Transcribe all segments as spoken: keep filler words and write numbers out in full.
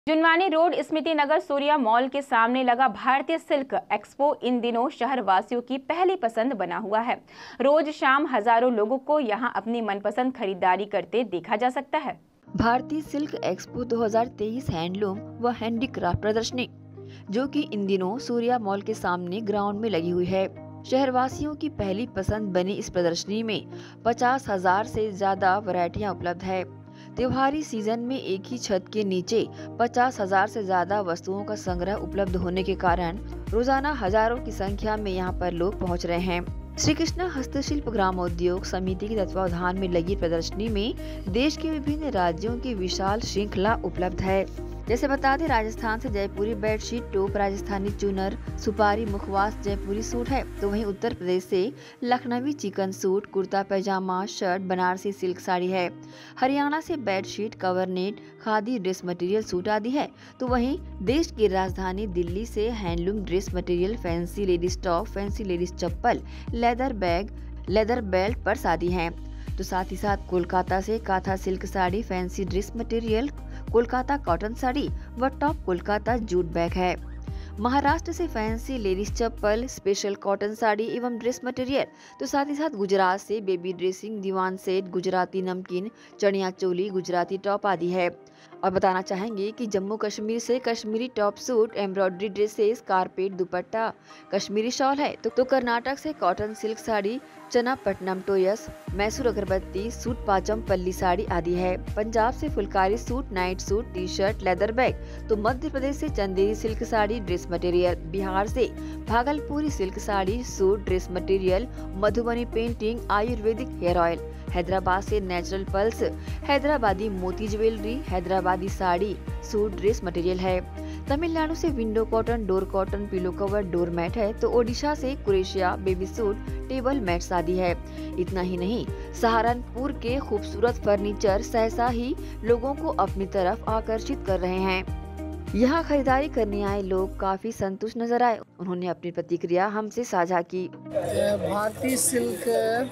Junwani road Smriti Nagar Surya mall के सामने लगा भारतीय सिल्क एक्सपो इन दिनों शहर वासियों की पहली पसंद बना हुआ है। रोज शाम हजारों लोगों को यहां अपनी मनपसंद खरीदारी करते देखा जा सकता है। भारतीय सिल्क एक्सपो दो हज़ार तेईस हैंडलूम व हैंडीक्राफ्ट प्रदर्शनी, जो कि इन दिनों सूर्या मॉल के सामने ग्राउंड में लगी हुई है, शहरवासियों की पहली पसंद बनी इस प्रदर्शनी में पचास हजार से ज्यादा वैरायटियां उपलब्ध है। त्योहारी सीजन में एक ही छत के नीचे पचास हजार से ज्यादा वस्तुओं का संग्रह उपलब्ध होने के कारण रोजाना हजारों की संख्या में यहां पर लोग पहुंच रहे हैं। श्री कृष्णा हस्तशिल्प ग्रामोद्योग समिति के तत्वावधान में लगी प्रदर्शनी में देश के विभिन्न राज्यों की विशाल श्रृंखला उपलब्ध है। जैसे बता दें, राजस्थान से जयपुरी बेडशीट, टोप, राजस्थानी चुनर, सुपारी मुखवास जयपुरी सूट है, तो वहीं उत्तर प्रदेश से Lucknowi chikan suit, kurta pyjama, shirt, Banarasi silk sari है। हरियाणा से बेडशीट, कवरनेट, खादी ड्रेस मटेरियल सूट आदि है, तो वहीं देश की राजधानी दिल्ली से handloom dress material, fancy ladies top, fancy ladies chappal, leather bag, leather belt purse आदि है। तो साथ ही साथ कोलकाता से katha silk sari, fancy dress material, Kolkata cotton sari व टॉप कोलकाता जूट बैग है। महाराष्ट्र से fancy ladies chappal, special cotton sari एवं ड्रेस मटेरियल, तो साथ ही साथ गुजरात से baby dressing, diwan set, Gujarati namkeen, chaniya चोली, गुजराती टॉप आदि है। और बताना चाहेंगे कि जम्मू कश्मीर से Kashmiri top suit, embroidery dresses, carpet, dupatta, Kashmiri shawl है, तो, तो कर्नाटक से कॉटन सिल्क साड़ी, चना पट्टनम टोयस, मैसूर अगरबत्ती, सूट पाचम पल्ली साड़ी आदि है। पंजाब से phulkari suit, night suit, T shirt, leather bag, तो मध्य प्रदेश से Chanderi silk sari, dress material, Bihar से Bhagalpuri silk sari, suit, dress material, Madhubani painting, Ayurvedic hair oil, Hyderabad से नेचुरल पल्स, हैदराबादी मोती jewellery, Hyderabadi sari, suit, dress material है। तमिलनाडु से window cotton, door cotton, pillow cover, door mat है, तो ओडिशा से कुरेशिया, बेबी सूट, टेबल मैट्स आदि है। इतना ही नहीं, सहारनपुर के खूबसूरत फर्नीचर सहसा ही लोगों को अपनी तरफ आकर्षित कर रहे हैं। यहाँ खरीदारी करने आए लोग काफी संतुष्ट नजर आए। उन्होंने अपनी प्रतिक्रिया हमसे साझा की। भारतीय सिल्क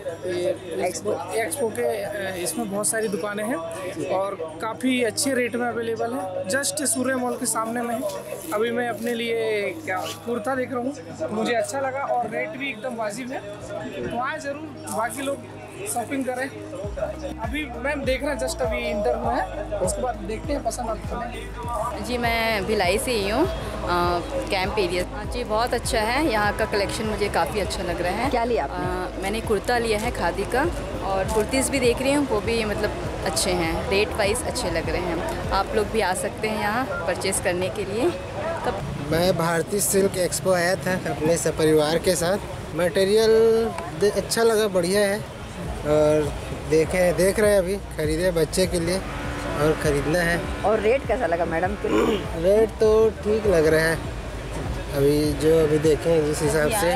एक्सपो, एक्सपो के इसमें बहुत सारी दुकानें हैं और काफ़ी अच्छे रेट में अवेलेबल है। जस्ट सूर्य मॉल के सामने में है। अभी मैं अपने लिए क्या कुर्ता देख रहा हूँ, मुझे अच्छा लगा और रेट भी एकदम वाजिब है, तो आए ज़रूर, बाकी लोग शॉपिंग करें। अभी मैम देख रहे हैं, जस्ट अभी इंटरव्यू है, उसके बाद देखते हैं पसंद आता है। जी मैं भिलाई से ही हूँ, कैंप एरिया। जी बहुत अच्छा है, यहाँ का कलेक्शन मुझे काफ़ी अच्छा लग रहा है। क्या लिया आपने? मैंने कुर्ता लिया है खादी का, और कुर्तीज़ भी देख रही हूँ, वो भी मतलब अच्छे हैं, रेट वाइज अच्छे लग रहे हैं। आप लोग भी आ सकते हैं यहाँ परचेज़ करने के लिए। कब मैं भारतीय सिल्क एक्सपो आया था अपने सपरिवार के साथ। मटेरियल अच्छा लगा, बढ़िया है, और देखे देख रहे हैं, अभी खरीदे बच्चे के लिए और ख़रीदना है। और रेट कैसा लगा मैडम? रेट तो ठीक लग रहा है, अभी जो अभी देखें जिस हिसाब से।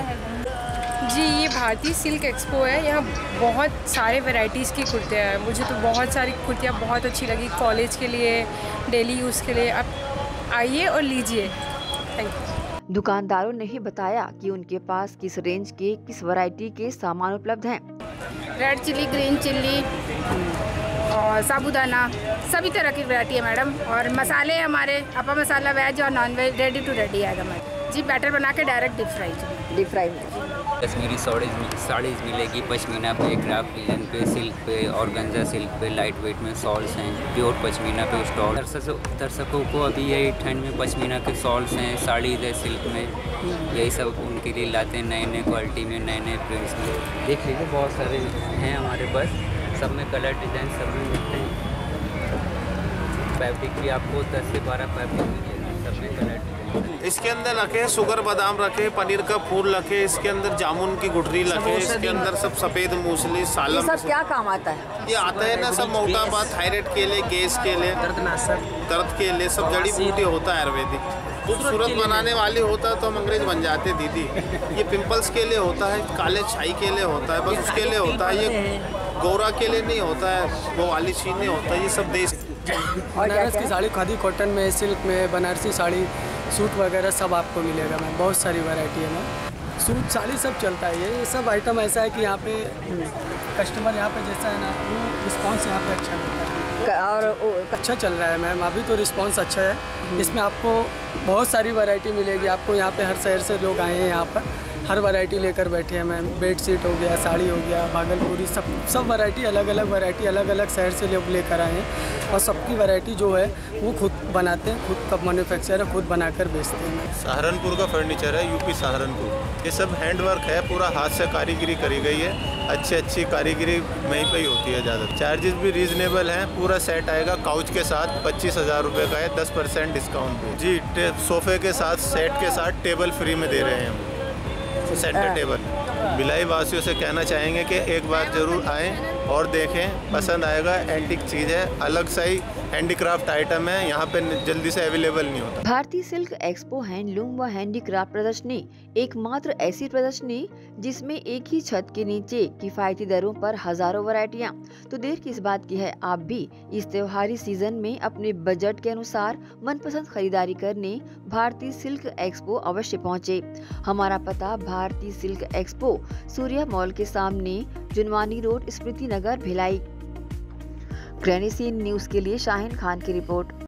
जी ये भारतीय सिल्क एक्सपो है, यहाँ बहुत सारे वैरायटीज़ की कुर्तियाँ हैं। मुझे तो बहुत सारी कुर्तियाँ बहुत अच्छी लगी, कॉलेज के लिए, डेली यूज़ के लिए। आप आइए और लीजिए। Thank you. दुकानदारों ने ही बताया कि उनके पास किस रेंज के किस वैरायटी के सामान उपलब्ध हैं। रेड चिल्ली, ग्रीन चिल्ली और साबूदाना, सभी तरह की वैरायटी है मैडम। और मसाले हमारे अपा मसाला वेज और non veg ready to ready आएगा मैडम। जी बैटर बना के direct deep fry deep fry में कश्मीरी साड़ीज साड़ीज मिलेगी, पश्मीना पे, क्राफ्ट डिजाइन पे, सिल्क पे, ऑर्गेन्जा सिल्क पे, लाइट वेट में शॉल्स हैं, प्योर पश्मीना पे स्टॉल। दर्शकों को अभी यही ठंड में पश्मीना के शॉल्स हैं, साड़ीज है सिल्क में, यही सब उनके लिए लाते हैं, नए नए क्वालिटी में, नए नए प्रिंट्स में। देख लीजिए बहुत सारे हैं हमारे पास, सब में कलर डिज़ाइन सब में मिलते हैं। फैब्रिक भी आपको दस से बारह फैब्रिक मिलेगा, सब में कलर डिज़ाइन। इसके अंदर रखे शुगर बादाम रखे, पनीर का फूल रखे, इसके अंदर जामुन की गुठरी रखे, इसके अंदर सब सफ़ेद मूसली, सालम। ये सब क्या काम आता है? ये आता है ना सब मोटापा, थायराइड के लिए, गैस के लिए, दर्द के लिए, सब जड़ी बूटी होता है आयुर्वेदिक। खूबसूरत बनाने वाली होता है तो हम अंग्रेज बन जाते दीदी। ये पिंपल्स के लिए होता है, काले छाई के लिए होता है, बस उसके लिए होता है, ये गोरा के लिए नहीं होता है, वो वाली चीज नहीं होता, ये सब देश। बनारस की साड़ी, खादी कॉटन में, सिल्क में, बनारसी साड़ी, सूट वगैरह सब आपको मिलेगा मैम, बहुत सारी वैरायटी है मैम। सूट साड़ी सब चलता है, ये सब आइटम ऐसा है कि यहाँ पे कस्टमर यहाँ पे जैसा है ना, वो रिस्पॉन्स यहाँ पे अच्छा मिलता है। और अच्छा चल रहा है मैम, अभी तो रिस्पांस अच्छा है। इसमें आपको बहुत सारी वैरायटी मिलेगी। आपको यहाँ पे हर शहर से लोग आए हैं, यहाँ पर हर वैरायटी लेकर बैठे हैं मैम। बेड शीट हो गया, साड़ी हो गया, भागलपुरी, सब सब वैरायटी, अलग अलग वैरायटी अलग अलग शहर से लोग लेकर आए हैं। और सबकी वैरायटी जो है वो खुद बनाते हैं, खुद का मैन्युफैक्चर है, खुद बनाकर बेचते हैं। सहारनपुर का फर्नीचर है, यूपी सहारनपुर। ये सब हैंडवर्क है, पूरा हाथ से कारीगरी करी गई है। अच्छी अच्छी कारीगरी वहीं पर ही होती है ज़्यादा। चार्जेस भी रीजनेबल हैं। पूरा सेट आएगा काउच के साथ, पच्चीस हज़ार रुपये का है, दस परसेंट डिस्काउंट पे जी। सोफे के साथ, सेट के साथ टेबल फ्री में दे रहे हैं हम, सेंटर टेबल। भिलाई वासियों से कहना चाहेंगे कि एक बार ज़रूर आएँ और देखें, पसंद आएगा। एंटीक चीज़ है, अलग सा ही हैंडीक्राफ्ट आइटम है, यहाँ पे जल्दी से अवेलेबल नहीं होता। भारतीय सिल्क एक्सपो हैंडलूम व हैंडीक्राफ्ट प्रदर्शनी एकमात्र ऐसी प्रदर्शनी जिसमें एक ही छत के नीचे किफायती दरों पर हजारों वैरायटियाँ। तो देर किस बात की है, आप भी इस त्योहारी सीजन में अपने बजट के अनुसार मनपसंद खरीदारी करने भारतीय सिल्क एक्सपो अवश्य पहुँचे। हमारा पता भारतीय सिल्क एक्सपो सूर्या मॉल के सामने, Junwani road, Smriti Nagar, Bhilai. Granny scene news के लिए शाहीन खान की रिपोर्ट।